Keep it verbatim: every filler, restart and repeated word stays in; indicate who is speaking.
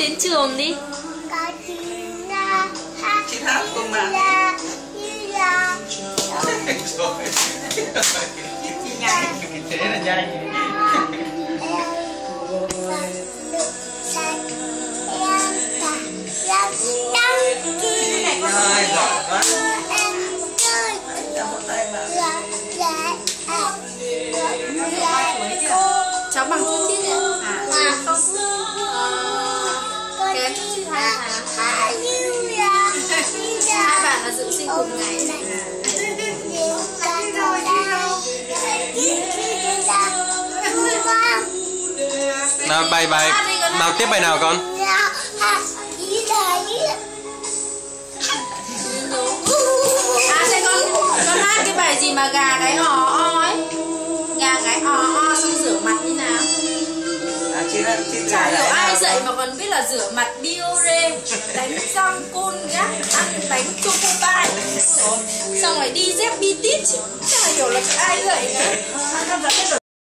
Speaker 1: đến trường đi.
Speaker 2: Chị hát cùng mà. Thế là nhanh. Rồi, giỏi quá.
Speaker 1: Cháu bằng chút chít ạ? À, không. Ờ, kém chút chít hai tháng. Hai bạn là dự sinh cùng ngày.
Speaker 3: Nào bài bài nào tiếp bài nào con?
Speaker 1: À thế con con hát cái bài gì mà gà gáy ò o ấy, gà gáy ò o xong rửa mặt như nào?
Speaker 2: À, chị đã, chị
Speaker 1: Chả hiểu ai dạy mà còn biết là rửa mặt biore, đánh răng côn gác, ăn bánh chocobai, xong rồi đi dép bi tít, chả hiểu là ai dạy nữa.